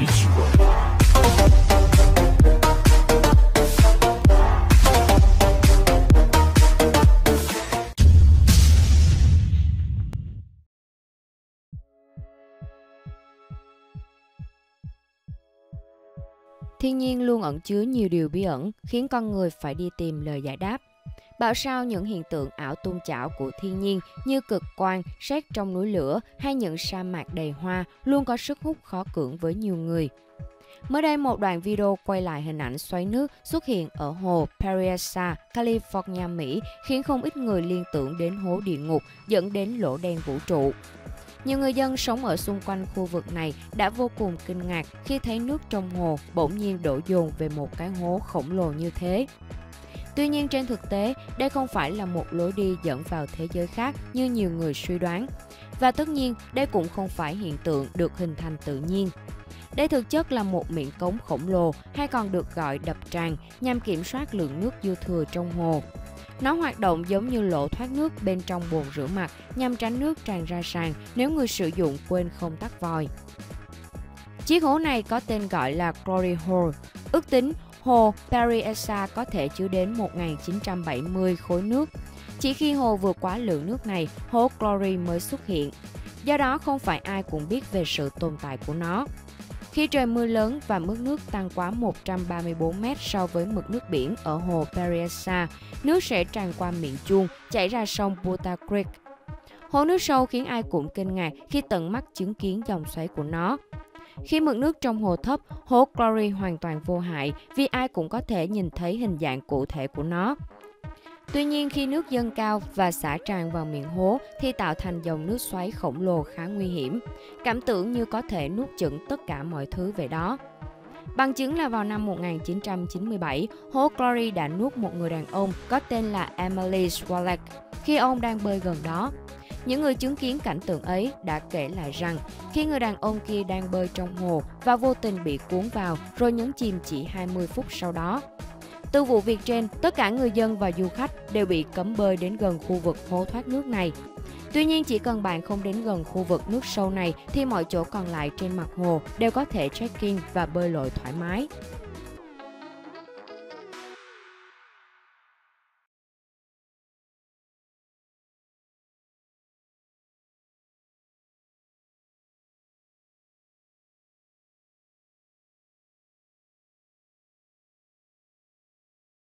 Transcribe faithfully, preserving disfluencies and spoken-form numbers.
Ichigo. Thiên nhiên luôn ẩn chứa nhiều điều bí ẩn, khiến con người phải đi tìm lời giải đáp. Bảo sao những hiện tượng ảo tung chảo của thiên nhiên như cực quang, sét trong núi lửa hay những sa mạc đầy hoa luôn có sức hút khó cưỡng với nhiều người. Mới đây, một đoạn video quay lại hình ảnh xoáy nước xuất hiện ở hồ Berryessa, California, Mỹ, khiến không ít người liên tưởng đến hố địa ngục dẫn đến lỗ đen vũ trụ. Nhiều người dân sống ở xung quanh khu vực này đã vô cùng kinh ngạc khi thấy nước trong hồ bỗng nhiên đổ dồn về một cái hố khổng lồ như thế. Tuy nhiên, trên thực tế, đây không phải là một lối đi dẫn vào thế giới khác như nhiều người suy đoán. Và tất nhiên, đây cũng không phải hiện tượng được hình thành tự nhiên. Đây thực chất là một miệng cống khổng lồ, hay còn được gọi đập tràn, nhằm kiểm soát lượng nước dư thừa trong hồ. Nó hoạt động giống như lỗ thoát nước bên trong bồn rửa mặt nhằm tránh nước tràn ra sàn nếu người sử dụng quên không tắt vòi. Chiếc hố này có tên gọi là Glory Hole. Ước tính hồ Berryessa có thể chứa đến một nghìn chín trăm bảy mươi khối nước. Chỉ khi hồ vượt quá lượng nước này, hố Glory mới xuất hiện. Do đó, không phải ai cũng biết về sự tồn tại của nó. Khi trời mưa lớn và mức nước tăng quá một trăm ba mươi tư mét so với mực nước biển ở hồ Berryessa, nước sẽ tràn qua miệng chuông, chảy ra sông Butte Creek. Hồ nước sâu khiến ai cũng kinh ngạc khi tận mắt chứng kiến dòng xoáy của nó. Khi mực nước trong hồ thấp, hố Glory hoàn toàn vô hại vì ai cũng có thể nhìn thấy hình dạng cụ thể của nó. Tuy nhiên, khi nước dâng cao và xả tràn vào miệng hố thì tạo thành dòng nước xoáy khổng lồ khá nguy hiểm, cảm tưởng như có thể nuốt chửng tất cả mọi thứ về đó. Bằng chứng là vào năm một nghìn chín trăm chín mươi bảy, hố Glory đã nuốt một người đàn ông có tên là Emily Swalek khi ông đang bơi gần đó. Những người chứng kiến cảnh tượng ấy đã kể lại rằng khi người đàn ông kia đang bơi trong hồ và vô tình bị cuốn vào rồi nhấn chìm chỉ hai mươi phút sau đó. Từ vụ việc trên, tất cả người dân và du khách đều bị cấm bơi đến gần khu vực hố thoát nước này. Tuy nhiên, chỉ cần bạn không đến gần khu vực nước sâu này thì mọi chỗ còn lại trên mặt hồ đều có thể trekking và bơi lội thoải mái.